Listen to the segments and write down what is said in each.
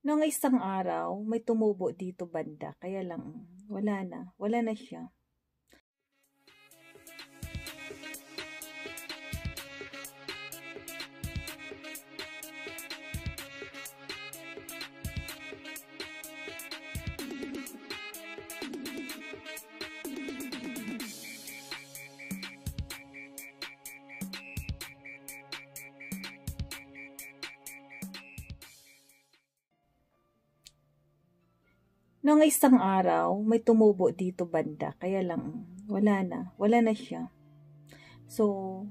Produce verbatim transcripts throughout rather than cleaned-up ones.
Noong isang araw, may tumubo dito banda, kaya lang wala na, wala na siya. Noong isang araw, may tumubo dito banda, kaya lang wala na, wala na siya. So,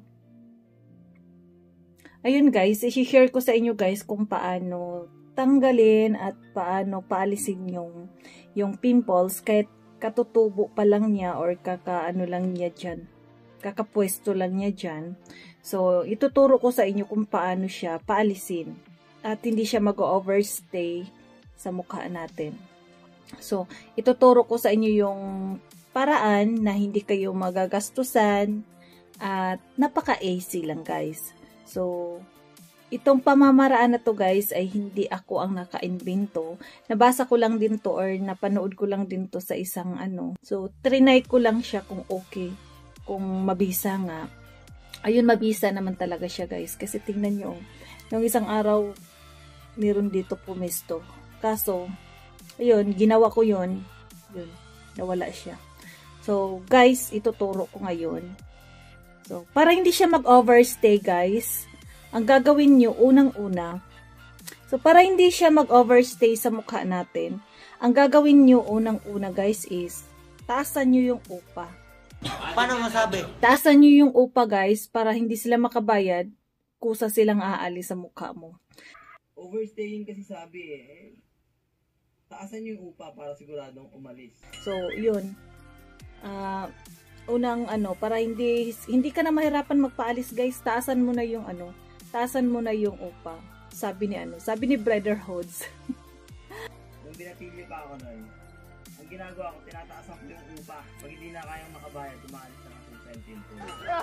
ayun guys, i-share ko sa inyo guys kung paano tanggalin at paano paalisin yung, yung pimples kahit katutubo pa lang niya or kakaano lang niya dyan, kakapwesto lang niya dyan. So, ituturo ko sa inyo kung paano siya paalisin at hindi siya mag-overstay sa mukha natin. So, ituturo ko sa inyo yung paraan na hindi kayo magagastusan at napaka-easy lang guys. So, itong pamamaraan na to guys ay hindi ako ang naka-invento. Nabasa ko lang din to or napanood ko lang din to sa isang ano. So, trinay ko lang siya kung okay, kung mabisa nga. Ayun, mabisa naman talaga siya guys. Kasi tingnan nyo, nung isang araw, meron dito pumesto. Kaso, ayun, ginawa ko yun. Yun, nawala siya. So, guys, ituturo ko ngayon. So, para hindi siya mag-overstay, guys, ang gagawin nyo, unang-una, so, para hindi siya mag-overstay sa mukha natin, ang gagawin nyo, unang-una, guys, is, taasan nyo yung upa. Paano masabi? Taasan nyo yung upa, guys, para hindi sila makabayad, kusa silang aalis sa mukha mo. Overstaying kasi sabi eh. Taasan yung upa para siguradong umalis. So, yun. Ah, uh, unang ano, para hindi hindi ka na mahirapan magpaalis, guys. Taasan mo na yung ano, taasan mo na yung upa. Sabi ni ano, sabi ni Brother Hodes. Nung binatili pa ako noon, ang ginagawa ko, tinataasan ko yung upa. Pag hindi na kayang makabayad, umaalis na kasi sa tempo.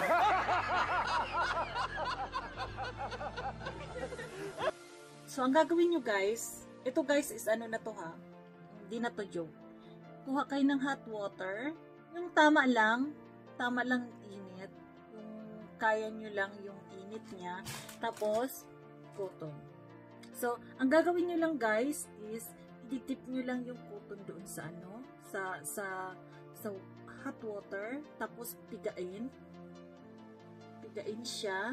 So, ang gagawin nyo, guys, ito guys is ano na to ha, hindi na to joke. Kuha kayo ng hot water, yung tama lang, tama lang init, yung kaya nyo lang yung init niya, tapos cotton. So, ang gagawin nyo lang guys is, ididip nyo lang yung cotton doon sa ano, sa, sa, sa hot water, tapos pigain, pigain siya,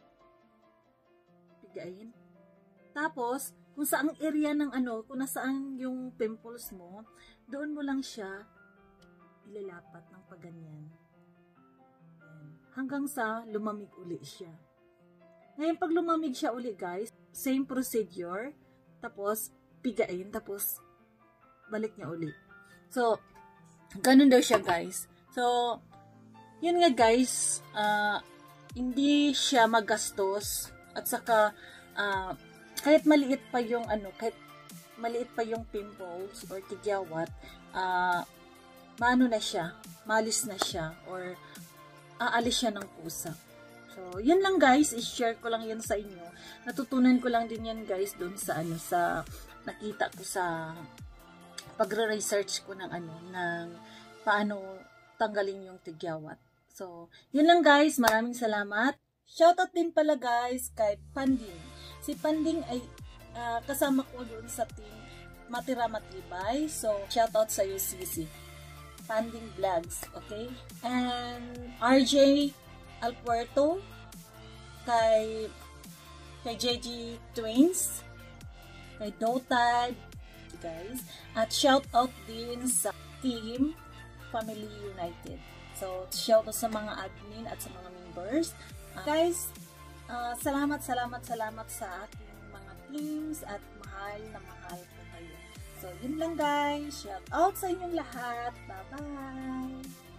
pigain, tapos, kung saang area ng ano, kung nasaan yung pimples mo, doon mo lang siya ilalapat ng paganyan. Hanggang sa lumamig uli siya. Ngayon, pag lumamig siya uli guys, same procedure, tapos pigain, tapos balik niya uli. So, ganun daw siya guys. So, yun nga guys, uh, hindi siya magastos at saka, uh, kahit maliit pa yung ano, kahit maliit pa yung pimples or tigyawat, uh, maano na siya, malis na siya, or aalis siya ng kusa. So, yun lang guys, i-share ko lang yan sa inyo. Natutunan ko lang din yan guys doon sa ano, sa nakita ko sa pagre-research ko ng ano, ng paano tanggalin yung tigyawat. So, yun lang guys, maraming salamat. Shoutout din pala guys kay Panding. Si Panding ay uh, kasama ko doon sa team Matira Matibay. So, shoutout sa iyo, Sisi. Panding Vlogs, okay? And R J Alpuerto, kay, kay J G Twins, kay Dotad, guys. At shoutout din sa team Family United. So, shoutout sa mga admin at sa mga members. Uh, guys, Uh, salamat, salamat, salamat sa ating mga teams at mahal na mahal po kayo. So, yun lang guys. Shout out sa inyong lahat. Bye-bye!